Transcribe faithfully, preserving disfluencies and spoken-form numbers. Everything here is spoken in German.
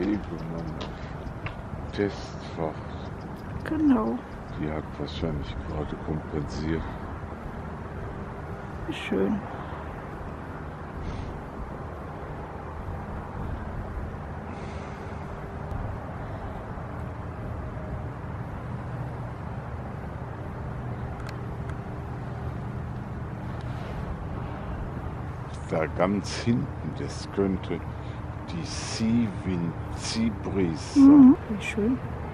Hebemann Testfahrt. Genau. Die hat wahrscheinlich gerade kompensiert. Wie schön. Da ganz hinten, das könnte die Sea Wind Sea Breeze sein. Mhm. Wie schön.